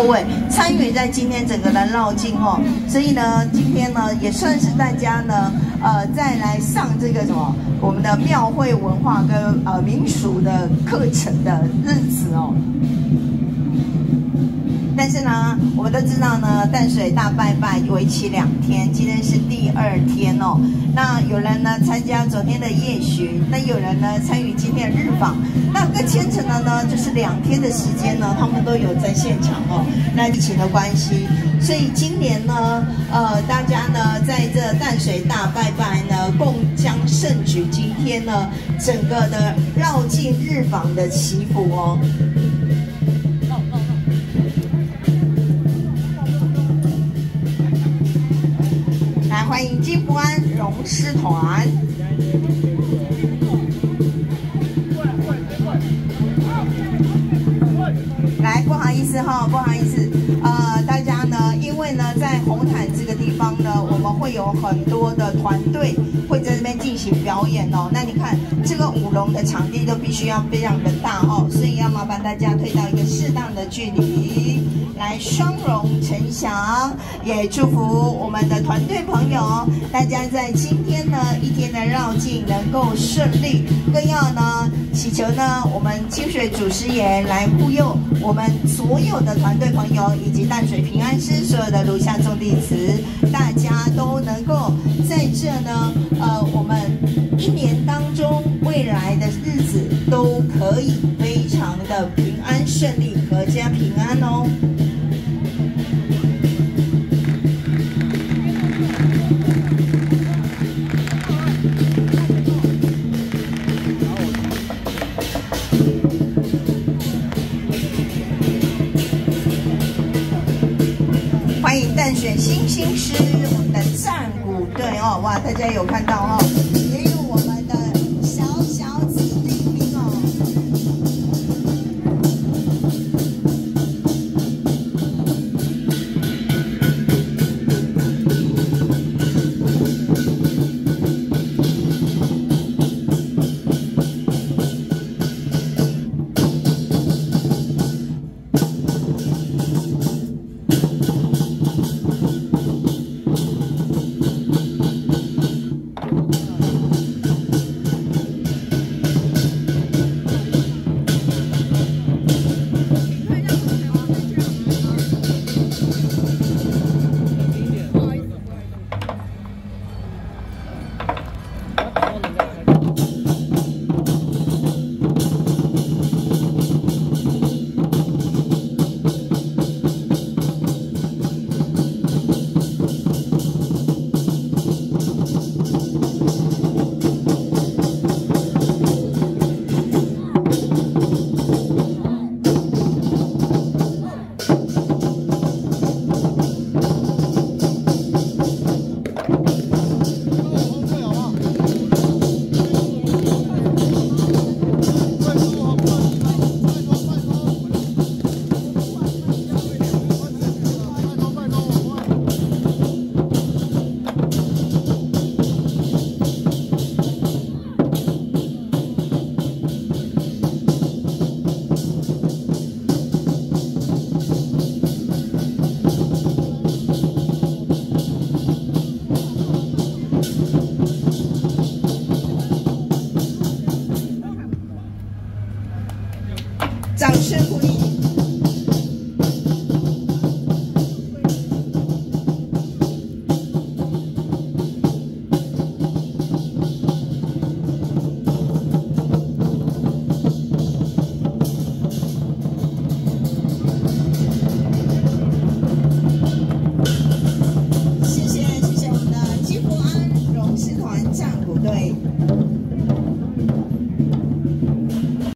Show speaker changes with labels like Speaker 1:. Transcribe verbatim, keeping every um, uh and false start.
Speaker 1: 各位参与在今天整个的绕境哦，所以呢，今天呢也算是大家呢呃再来上这个什么我们的庙会文化跟呃民俗的课程的日子哦。但是呢，我们都知道呢，淡水大拜拜为期两天，今天是第二天哦。那有人呢参加昨天的夜巡，那有人呢参与今天的日访。那更虔诚的呢，就是两天的时间呢，他们都有在现场哦。那疫情的关系，所以今年呢，呃，大家呢在这淡水大拜拜呢，共襄盛举。今天呢，整个的绕境日访的祈福哦。来，欢迎金福安荣师团。来，不好意思哈，不好意思，呃，大家呢，因为呢，在红毯这个地方呢，我们会有很多的团队会在这边进行表演哦。那你看，这个舞龙的场地都必须要非常的大哦，所以要麻烦大家退到一个适当的距离，来双荣呈祥，也祝福我们的团队朋友，大家在今天呢一天的绕境能够顺利，更要呢祈求呢我们清水祖师爷来护佑我们所有的团队朋友以及淡水平安师所有的炉下众弟子，大家都能够在这呢，呃，我们一年当中未来的日子都可以非常的平安顺利，阖家平安哦。欢迎淡水新兴师，我们的战鼓队哦，哇，大家有看到哦，也有我们的小小子弟兵哦。